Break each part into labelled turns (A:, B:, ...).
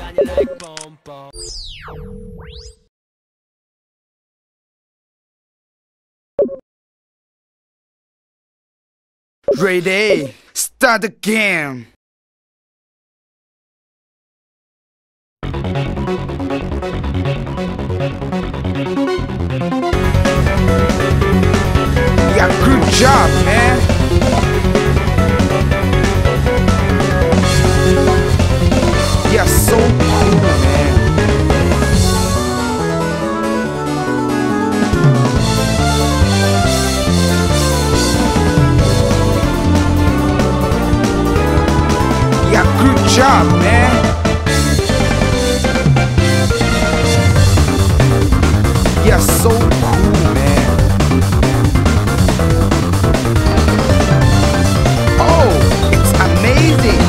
A: Ready, start the game. Yeah, good job, man. Yeah, so cool, man. Yeah, good job, man. Yeah, so cool, man. Oh, it's amazing.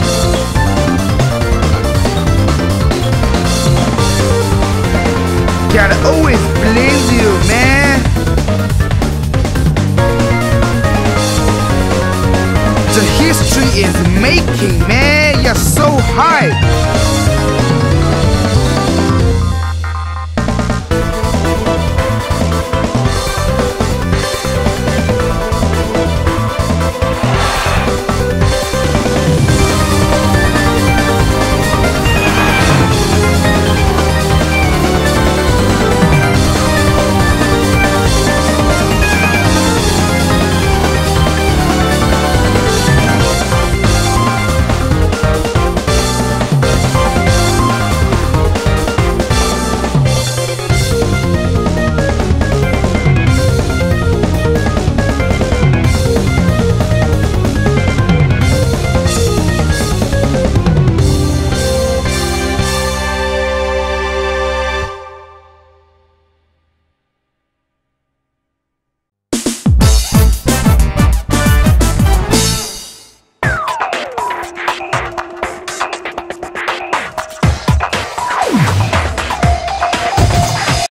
A: Gotta always believe you, man. The history is making, man. You're so high.